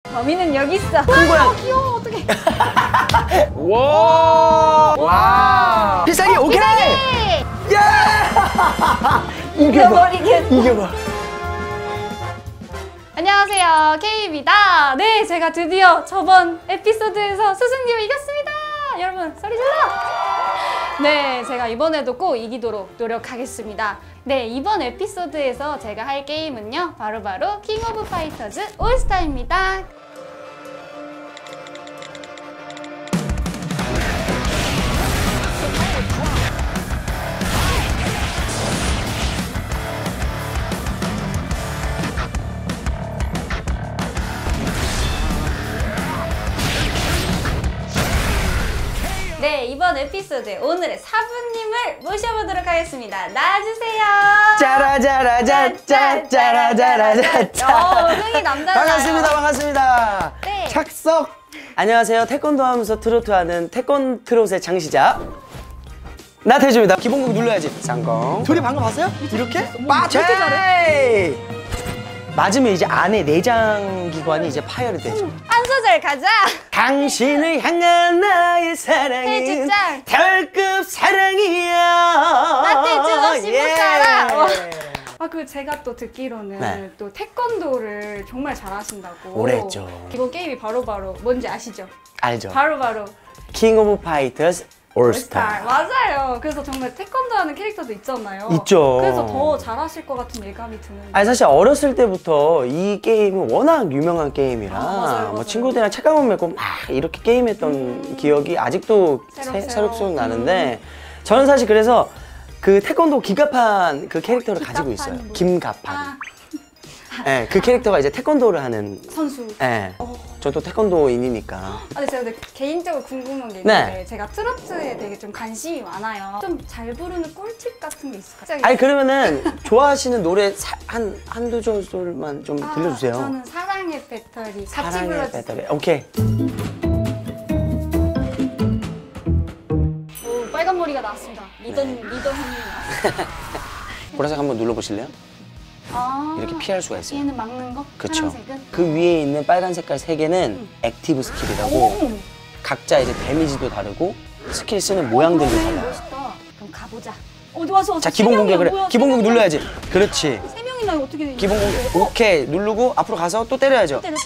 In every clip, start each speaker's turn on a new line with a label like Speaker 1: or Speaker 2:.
Speaker 1: 범인은 여기 있어.
Speaker 2: 큰 고양.
Speaker 1: 귀여워, 어떡해.
Speaker 2: 와. 와. 필살기 오케이. 예.
Speaker 1: 이겨버리겠어.
Speaker 2: 이겨봐.
Speaker 1: 안녕하세요, K입니다. 네, 제가 드디어 저번 에피소드에서 스승님을 이겼습니다. 여러분, 소리 질러! 네, 제가 이번에도 꼭 이기도록 노력하겠습니다. 네, 이번 에피소드에서 제가 할 게임은요, 바로 킹 오브 파이터즈 올스타입니다. 네, 이번 에피소드에 오늘의 사부님을 모셔보도록 하겠습니다. 나와주세요.
Speaker 2: 짜라짜라짜짜짜라짜라짜.
Speaker 1: 흥이 남달라요.
Speaker 2: 반갑습니다, 반갑습니다.
Speaker 1: 네.
Speaker 2: 착석. 안녕하세요. 태권도 하면서 트로트 하는 태권 트롯의 장시자 나태주입니다. 기본곡 눌러야지. 쌍공. 둘이 방금 봤어요? 이렇게?
Speaker 1: 저렇게 잘해.
Speaker 2: 맞으면 이제 안에 내장 기관이 이제 파열이 되죠.
Speaker 1: 한 소절 가자.
Speaker 2: 당신을 향한 나의 사랑은
Speaker 1: 태주짱.
Speaker 2: 별급 사랑이야.
Speaker 1: 나태주 없이 못 살아.
Speaker 2: 예.
Speaker 1: 그 제가 또 듣기로는
Speaker 2: 네.
Speaker 1: 또 태권도를 정말 잘하신다고.
Speaker 2: 오래 했죠.
Speaker 1: 이거 게임이 바로 뭔지 아시죠?
Speaker 2: 알죠.
Speaker 1: 바로
Speaker 2: 킹 오브 파이터즈 올스타.
Speaker 1: 맞아요. 그래서 정말 태권도 하는 캐릭터도 있잖아요.
Speaker 2: 있죠.
Speaker 1: 그래서 더 잘하실 것 같은 예감이 드는데.
Speaker 2: 아니 사실 어렸을 때부터 이 게임은 워낙 유명한 게임이라
Speaker 1: 맞아요.
Speaker 2: 뭐 친구들이랑 책가방 메고 막 이렇게 게임했던 기억이 아직도 새록새록 나는데 저는 사실 그래서 그 태권도 기갑판 그 캐릭터를 가지고 있어요.
Speaker 1: 뭐예요?
Speaker 2: 김갑판. 네, 그 캐릭터가 이제 태권도를 하는
Speaker 1: 선수.
Speaker 2: 네. 저도 태권도인이니까.
Speaker 1: 근데 제가 근데 개인적으로 궁금한 게 있는데
Speaker 2: 네.
Speaker 1: 제가 트로트에 되게 좀 관심이 많아요. 좀 잘 부르는 꿀팁 같은 게 있을까요?
Speaker 2: 아니 그러면은 좋아하시는 노래 한두 소절만 좀 들려주세요.
Speaker 1: 저는 사랑의 배터리 같이
Speaker 2: 사랑의
Speaker 1: 불러주세요.
Speaker 2: 배터리. 오케이.
Speaker 1: 오, 빨간 머리가 나왔습니다. 리더 형님 나왔습니다.
Speaker 2: 보라색 한번 눌러보실래요?
Speaker 1: 아,
Speaker 2: 이렇게 피할 수가 있어요.
Speaker 1: 얘는 막는 거?
Speaker 2: 그쵸.
Speaker 1: 파란색은?
Speaker 2: 그 위에 있는 빨간 색깔 3개는 액티브 스킬이라고 각자 이제 데미지도 다르고 스킬 쓰는 모양들도 달라요.
Speaker 1: 멋있다. 그럼 가보자. 와서
Speaker 2: 자, 기본 공개 그래. 기본 공개 눌러야지. 그렇지.
Speaker 1: 3명이나 어떻게 돼?
Speaker 2: 기본 공개. 오케이. 누르고 앞으로 가서 또 때려야죠.
Speaker 1: 때려.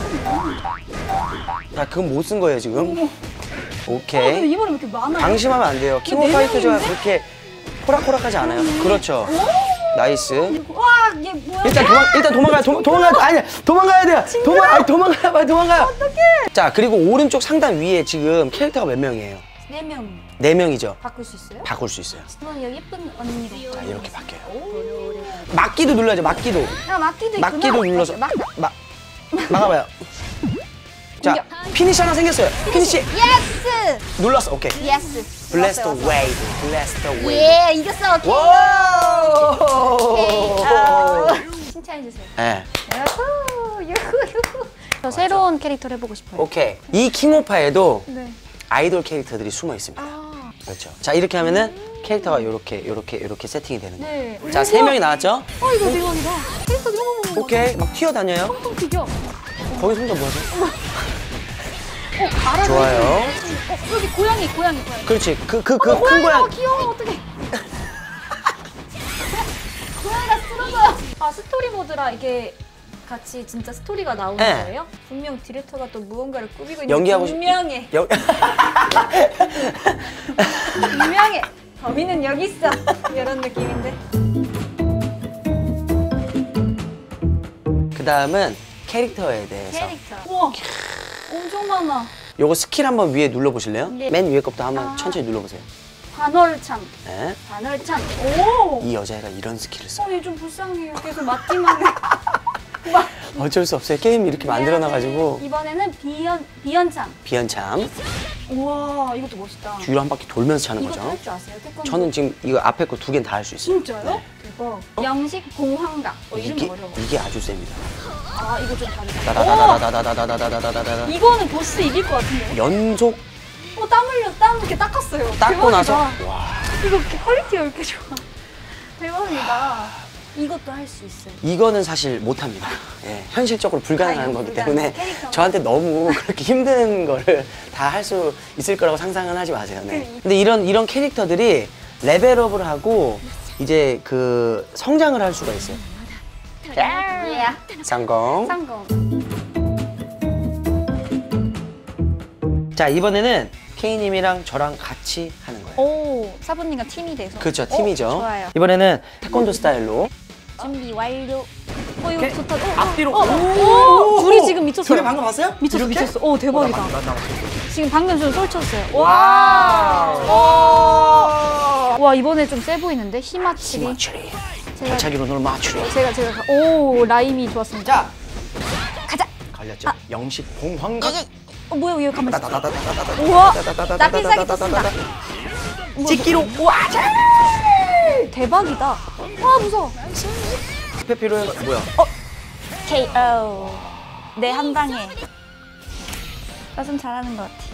Speaker 2: 자, 그건 못 쓴 거예요, 지금.
Speaker 1: 근데
Speaker 2: 오케이.
Speaker 1: 이번에 왜 이렇게 많아?
Speaker 2: 방심하면 안 돼요. 킹 오브 파이터즈가 그렇게 호락호락하지 않아요. 그렇죠. 나이스.
Speaker 1: 와, 얘 뭐야?
Speaker 2: 일단 도망가요. 아니야. 도망가야 돼요. 도망가요. 빨리 도망가요.
Speaker 1: 어떡해.
Speaker 2: 자, 그리고 오른쪽 상단 위에 지금 캐릭터가 몇 명이에요?
Speaker 1: 4명.
Speaker 2: 4명이죠.
Speaker 1: 바꿀 수 있어요?
Speaker 2: 바꿀 수 있어요.
Speaker 1: 그럼 여기 예쁜 언니로.
Speaker 2: 자, 이렇게 바뀌어요. 막기도 눌러야죠. 막기도.
Speaker 1: 막기도 있구나.
Speaker 2: 막기도 눌러서 막아봐요. 자,
Speaker 1: 공격.
Speaker 2: 피니시 하나 생겼어요. 피니시.
Speaker 1: 예스!
Speaker 2: 눌렀어. 오케이.
Speaker 1: 예스.
Speaker 2: 블래스트 웨이브. 블래스트 웨이브.
Speaker 1: 예, 이겼어. 킹.
Speaker 2: 와!
Speaker 1: 칭찬해주세요.
Speaker 2: 네.
Speaker 1: 유후. 저 새로운 캐릭터를 해보고 싶어요.
Speaker 2: 오케이. 이 킹오파에도
Speaker 1: 네.
Speaker 2: 아이돌 캐릭터들이 숨어 있습니다. 그렇죠. 자, 이렇게 하면은 캐릭터가 요렇게 세팅이 되는 거예요.
Speaker 1: 네.
Speaker 2: 자, 3명이 나왔죠?
Speaker 1: 이거 대박이다. 캐릭터 너무
Speaker 2: 오케이. 막 튀어다녀요.
Speaker 1: 뻥뻥 튀겨.
Speaker 2: 거기서 혼자 뭐 하죠?
Speaker 1: 알아.
Speaker 2: 좋아요.
Speaker 1: 여기 고양이.
Speaker 2: 그렇지. 큰 고양.
Speaker 1: 귀여워. 어떡해. 고양이가 쓰러져요. 스토리 모드라 이게 같이 진짜 스토리가 나오는
Speaker 2: 네.
Speaker 1: 거예요? 분명 디렉터가 또 무언가를 꾸미고 있는
Speaker 2: 연기하고
Speaker 1: 분명해. 분명해. 범인은 여기 있어. 이런 느낌인데.
Speaker 2: 그 다음은 캐릭터에 대해서.
Speaker 1: 캐릭터. 우와. 엄청 많아.
Speaker 2: 요거 스킬 한번 위에 눌러보실래요?
Speaker 1: 네.
Speaker 2: 맨 위에 것부터 한번 천천히 눌러보세요.
Speaker 1: 반월참.
Speaker 2: 네.
Speaker 1: 반월참. 오.
Speaker 2: 이 여자애가 이런 스킬을 써요.
Speaker 1: 얘 좀 불쌍해요. 계속 맞기만 해.
Speaker 2: 어쩔 수 없어요. 게임이 이렇게 만들어놔가지고.
Speaker 1: 이번에는 비연참.
Speaker 2: 비연참.
Speaker 1: 우와, 이것도 멋있다.
Speaker 2: 뒤로 한 바퀴 돌면서 차는
Speaker 1: 이것도
Speaker 2: 거죠.
Speaker 1: 할 줄 아세요? 태권도?
Speaker 2: 저는 지금 이거 앞에 거 2개는 다 할 수 있어요.
Speaker 1: 진짜요?
Speaker 2: 네.
Speaker 1: 대박. 영식 공황각. 이름이
Speaker 2: 이게,
Speaker 1: 어려워.
Speaker 2: 이게 아주 셉니다.
Speaker 1: 이거 좀 다르다.
Speaker 2: 다다다다다다다다다다다다다다.
Speaker 1: 이거는 보스 이길 것 같은데?
Speaker 2: 연속
Speaker 1: 땀 흘려. 땀 이렇게 닦았어요.
Speaker 2: 닦고 나서
Speaker 1: 대박이다.
Speaker 2: 와.
Speaker 1: 이거 이렇게 퀄리티가 왜 이렇게 좋아. 대박이다. 이것도 할 수 있어요.
Speaker 2: 이거는 사실 못합니다. 예, 현실적으로 불가능한 거기 때문에
Speaker 1: 캐릭터가.
Speaker 2: 저한테 너무 그렇게 힘든 거를 다 할 수 있을 거라고 상상은 하지 마세요. 네. 근데 이런 캐릭터들이 레벨업을 하고 이제 그 성장을 할 수가 있어요. 성공.
Speaker 1: 성공.
Speaker 2: 자, 이번에는 K님이랑 저랑 같이 하는 거예요.
Speaker 1: 오, 사부님과 팀이 돼서.
Speaker 2: 그렇죠, 팀이죠.
Speaker 1: 좋아요.
Speaker 2: 이번에는 태권도 스타일로.
Speaker 1: 준비 완료. 이거
Speaker 2: 오케이.
Speaker 1: 좋다.
Speaker 2: 앞뒤로.
Speaker 1: 오, 둘이 지금 미쳤어요.
Speaker 2: 둘이 방금 봤어요?
Speaker 1: 미쳤어,
Speaker 2: 이렇게?
Speaker 1: 미쳤어. 오, 대박이다. 지금 방금 좀 쏠쳤어요.
Speaker 2: 와.
Speaker 1: 와, 이번에 좀 세 보이는데? 히마치리.
Speaker 2: 맞추리. 발차기로 너를 맞추리.
Speaker 1: 오, 라임이 좋았습니다.
Speaker 2: 자,
Speaker 1: 가자.
Speaker 2: 걸렸죠. 영식 봉황각.
Speaker 1: 뭐야, 이거 가만히 있어.
Speaker 2: 따다다다다다다.
Speaker 1: 우와, 나 필살기 떴습니다.
Speaker 2: 찍기로. 와, 잘.
Speaker 1: 대박이다. 와, 무서워.
Speaker 2: 페피로 뭐야?
Speaker 1: KO. 내 한 방에. 나 좀 잘하는 것 같아.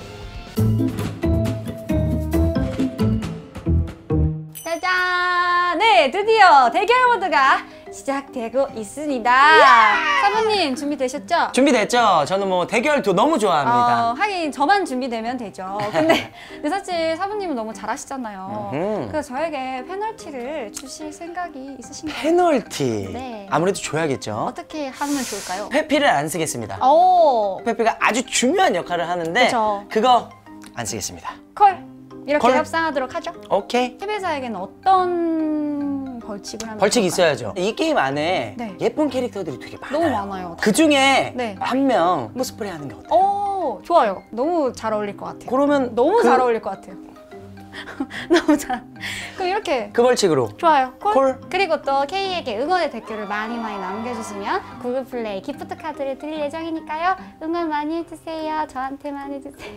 Speaker 1: 짜잔! 네, 드디어 대결 모드가 시작되고 있습니다. 사부님 준비되셨죠?
Speaker 2: 준비됐죠? 저는 뭐 대결도 너무 좋아합니다.
Speaker 1: 하긴 저만 준비되면 되죠. 근데 사실 사부님은 너무 잘하시잖아요. 그래서 저에게 페널티를 주실 생각이 있으신가요?
Speaker 2: 페널티.
Speaker 1: 네.
Speaker 2: 아무래도 줘야겠죠.
Speaker 1: 어떻게 하면 좋을까요?
Speaker 2: 페피를 안 쓰겠습니다.
Speaker 1: 오,
Speaker 2: 페피가 아주 중요한 역할을 하는데
Speaker 1: 그쵸.
Speaker 2: 그거 안 쓰겠습니다.
Speaker 1: 콜! 이렇게
Speaker 2: 콜.
Speaker 1: 협상하도록 하죠.
Speaker 2: 오케이.
Speaker 1: 패배자에게는 어떤 벌칙을 하면
Speaker 2: 벌칙
Speaker 1: 좋을까요?
Speaker 2: 있어야죠. 이 게임 안에
Speaker 1: 네.
Speaker 2: 예쁜 캐릭터들이 되게 많아요.
Speaker 1: 너무 많아요.
Speaker 2: 그 중에
Speaker 1: 네.
Speaker 2: 한 명 코스프레 하는 게 어때요?
Speaker 1: 오, 좋아요. 너무 잘 어울릴 것 같아요.
Speaker 2: 그러면
Speaker 1: 너무 잘 어울릴 것 같아요. 너무 잘. 그럼 이렇게
Speaker 2: 그 벌칙으로.
Speaker 1: 좋아요. 콜.
Speaker 2: 콜.
Speaker 1: 그리고 또 K에게 응원의 댓글을 많이 남겨주시면 구글 플레이 기프트 카드를 드릴 예정이니까요. 응원 많이 해주세요. 저한테만 해주세요.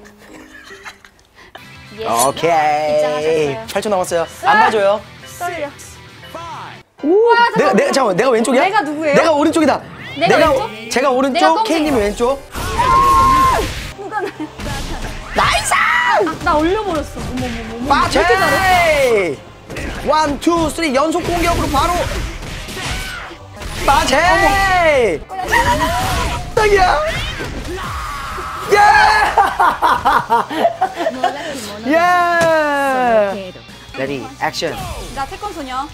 Speaker 1: 예.
Speaker 2: 오케이.
Speaker 1: 입장하셨어요.
Speaker 2: 8초 남았어요. 안 봐줘요.
Speaker 1: 떨려.
Speaker 2: 오, 잠깐만, 내가 왼쪽이야?
Speaker 1: 내가 누구예요?
Speaker 2: 내가 오른쪽이다.
Speaker 1: 내가 왼쪽?
Speaker 2: 제가
Speaker 1: 내가
Speaker 2: 오른쪽,
Speaker 1: 똥이에요.
Speaker 2: K님이 왼쪽.
Speaker 1: 누가 나?
Speaker 2: 나이스!
Speaker 1: 나 올려버렸어. 어머머머.
Speaker 2: 빠체! 1, 2, 3 연속 공격으로 바로 빠체! 딱이야! 예! 예! 레디 액션.
Speaker 1: 나 태권 소녀.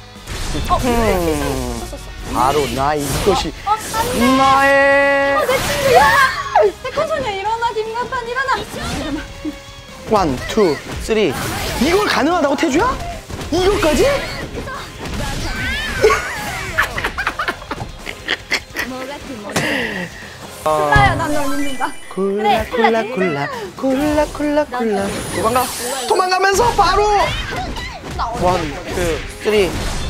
Speaker 2: 바로 나의 이것이
Speaker 1: 안돼.
Speaker 2: 나의
Speaker 1: 내 친구 일어나. 태권 소녀 일어나. 김갑판 일어나.
Speaker 2: 1, 2, 3 이걸 가능하다고 태주야? 이것까지?
Speaker 1: 콜라야, 난널 믿는다.
Speaker 2: 콜라 콜라 콜라 콜라 콜라 콜라 도망가면서 바로 1, 2,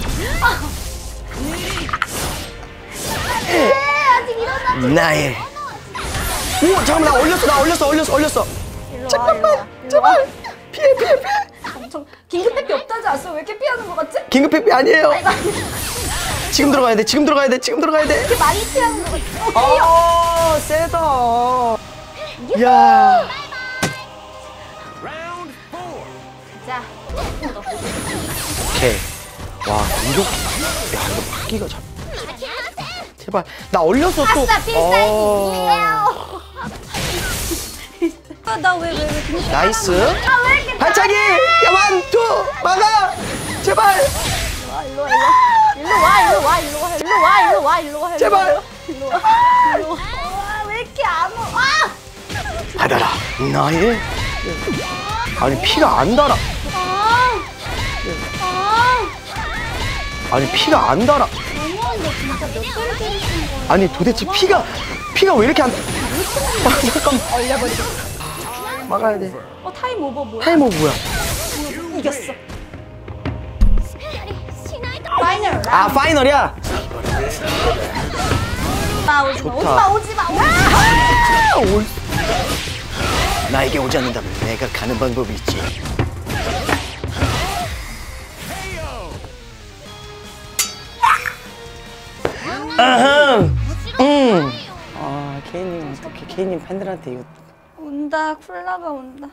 Speaker 2: 3
Speaker 1: 아직 일어나.
Speaker 2: 나의 오 잠깐만 나 얼렸어 잠깐만 제발 피해
Speaker 1: 엄청 긴급 택배 없다지 않았어? 왜 이렇게 피하는 거 같지?
Speaker 2: 긴급 회피 아니에요
Speaker 1: 아이고,
Speaker 2: 지금 들어가야 돼
Speaker 1: 이렇게 많이 피하는 거 같지?
Speaker 2: 세다 야
Speaker 1: 자,
Speaker 2: 오케이 와 이거 바퀴가 제발 나 얼렸어 또
Speaker 1: 아싸 필살기. 나왜
Speaker 2: 나이스
Speaker 1: 왜 이렇게
Speaker 2: 발차기 야 1, 2 막아 제발
Speaker 1: 일로 와.
Speaker 2: 제발
Speaker 1: 왜 이렇게 안 와?
Speaker 2: 받아라 나의 아니 피가 안 달아 아니 피가 안 달아
Speaker 1: 너무한데 진짜 몇 배를 때리시는 거야?
Speaker 2: 아니 도대체 피가 왜 이렇게 안 잠깐
Speaker 1: 얼려버리고.
Speaker 2: 막아야 돼
Speaker 1: 타임 오버 뭐야?
Speaker 2: 타이머 뭐야
Speaker 1: 이겼어. 파이널.
Speaker 2: 아 파이널이야
Speaker 1: 오지마.
Speaker 2: 나에게 오지 않는다면 내가 가는 방법이 있지 아하 아 케이님 어떻게 케이님 팬들한테 이거
Speaker 1: 온다. 콜라가 온다.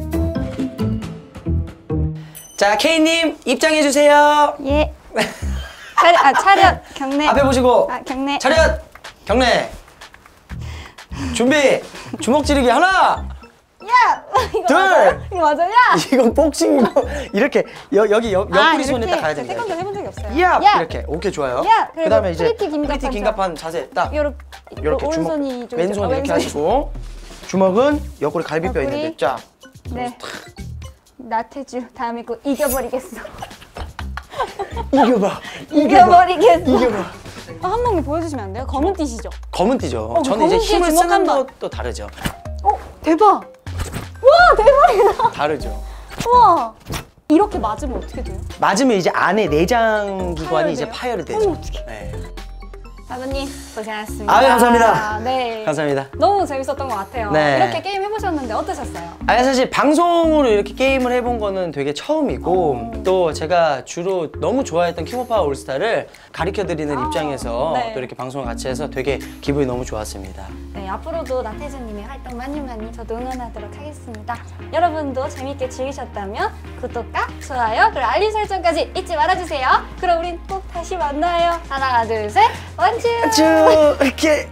Speaker 2: 자 케이님 입장해 주세요
Speaker 1: 예. 차렷 경례.
Speaker 2: 앞에 보시고
Speaker 1: 경례.
Speaker 2: 차렷 경례. 준비. 주먹 찌르기 하나.
Speaker 1: 야! 이거
Speaker 2: 둘!
Speaker 1: 맞아요? 이거 맞아요? 야!
Speaker 2: 이건 복싱이고 이렇게 여기 옆구리 손에 딱 가야 됩니다.
Speaker 1: 태권도 해본 적이 없어요.
Speaker 2: 야! 이렇게 오케이 좋아요.
Speaker 1: 야!
Speaker 2: 그다음에 이제
Speaker 1: 프리티
Speaker 2: 긴갑한 자세 딱
Speaker 1: 이렇게 주먹,
Speaker 2: 오른손이 이쪽이죠. 왼손 이렇게 하시고 주먹은 옆구리 갈비뼈
Speaker 1: 옆구리.
Speaker 2: 있는데 쫙.
Speaker 1: 네. 나태주 다음에 꼭 이겨버리겠어.
Speaker 2: 이겨봐.
Speaker 1: 이겨버리겠어.
Speaker 2: 이겨봐.
Speaker 1: 한 번만 보여주시면 안 돼요? 검은 띠시죠?
Speaker 2: 검은 띠죠. 저는
Speaker 1: 검은
Speaker 2: 이제
Speaker 1: 띠에
Speaker 2: 힘을
Speaker 1: 주먹
Speaker 2: 쓰는
Speaker 1: 한 번.
Speaker 2: 것도 다르죠.
Speaker 1: 대박! 와 대박이다.
Speaker 2: 다르죠.
Speaker 1: 우와. 이렇게 맞으면 어떻게 돼요?
Speaker 2: 맞으면 이제 안에 내장 기관이 이제
Speaker 1: 파열돼요?
Speaker 2: 파열이 되죠.
Speaker 1: 어머, 어떡해.
Speaker 2: 네.
Speaker 1: 아버님 고생하셨습니다.
Speaker 2: 아유, 감사합니다.
Speaker 1: 네.
Speaker 2: 감사합니다.
Speaker 1: 너무 재밌었던 것 같아요.
Speaker 2: 네.
Speaker 1: 이렇게 게임 해보셨는데 어떠셨어요?
Speaker 2: 사실 방송으로 이렇게 게임을 해본 거는 되게 처음이고 또 제가 주로 너무 좋아했던 킹오파 올스타를 가르쳐드리는 입장에서
Speaker 1: 네.
Speaker 2: 또 이렇게 방송을 같이 해서 되게 기분이 너무 좋았습니다.
Speaker 1: 네, 앞으로도 나태주님의 활동 많이 저도 응원하도록 하겠습니다. 여러분도 재밌게 즐기셨다면 구독과 좋아요 그리고 알림 설정까지 잊지 말아주세요. 그럼 우린 꼭 다시 만나요. 하나 둘 셋 원주!
Speaker 2: 쭉 이렇게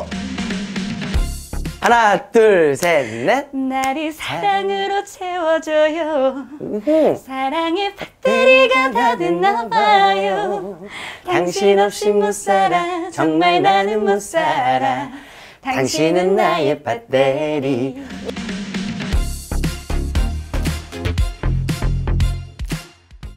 Speaker 2: 하나 둘 셋 넷.
Speaker 1: 나를 사랑으로 채워줘요.
Speaker 2: 우후.
Speaker 1: 사랑의 배터리가 다 됐나봐요. 당신 없이 못 살아 정말 나는 못 살아. 당신은 나의 배터리.